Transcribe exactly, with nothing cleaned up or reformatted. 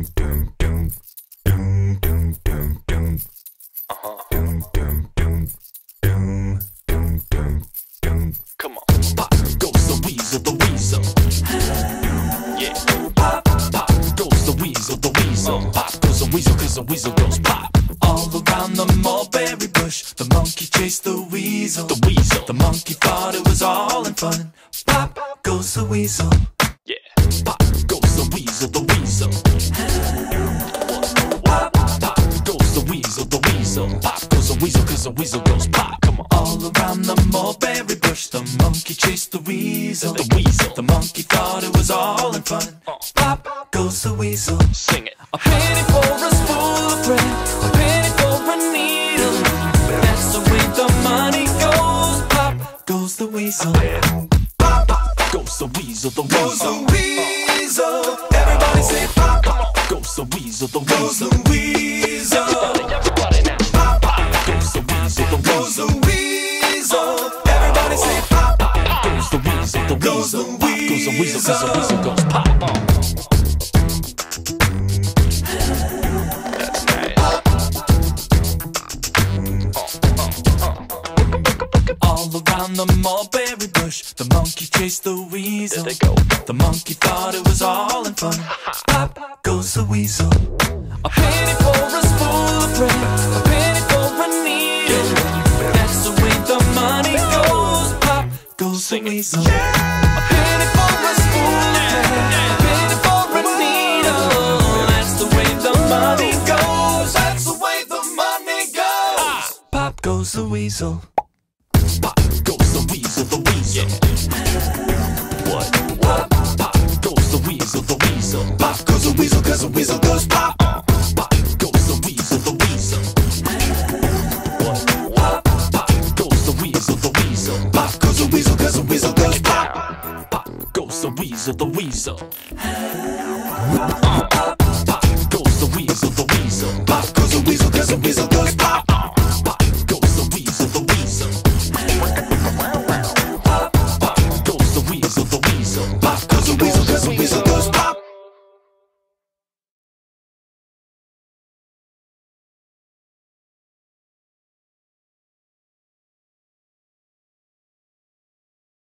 doom, doom, doom, doom, doom, doom. Uh-huh. Doom, doom, doom, doom, doom, doom, doom. Come on. Pop goes the weasel, the weasel. Yeah. Pop, pop goes the weasel, the weasel. Pop goes the weasel, cause the weasel goes pop. All around the mulberry bush, the monkey chased the weasel. The weasel. The monkey thought it was all in fun. Pop goes the weasel. Yeah. Pop goes the weasel, the weasel. Pop, pop goes the weasel, the weasel. Pop goes the weasel, cause the weasel goes pop. Come on. All around the mulberry bush, the monkey chased the weasel. The weasel. The monkey thought it was all in fun. Pop goes the weasel. Sing it. A penny for a spool of thread, a penny for a needle. That's the way the money goes. Pop goes the weasel. Pop goes the weasel, the weasel. Goes the weasel. Everybody say pop. Goes the weasel, the weasel. Goes the weasel. Everybody now. Pop goes the weasel, the weasel. Goes the weasel. Everybody say pop. Goes the weasel, the weasel. Goes the weasel, cause the weasel goes pop. All around the mulberry bush, the monkey chased the weasel. There they go. The monkey thought it was all in fun. Pop goes the weasel. A penny for a spool of thread, a penny for a needle. That's the way the money goes. Pop goes the weasel. A penny for a spool of thread, a penny for a needle. That's the way the money goes. That's the way the money goes. Pop goes the weasel. Pop goes the weasel, the weasel. Yeah. What? What? Pop goes the weasel, the weasel. Pop goes the weasel, cause the weasel goes pop. Uh, pop goes the weasel, the weasel. What? What? Pop goes the weasel, the weasel. Pop goes the weasel, cause the weasel goes pop. Pop goes the weasel, the weasel. Uh, pop goes the weasel, the weasel. Pop goes the weasel, cause the weasel goes pop.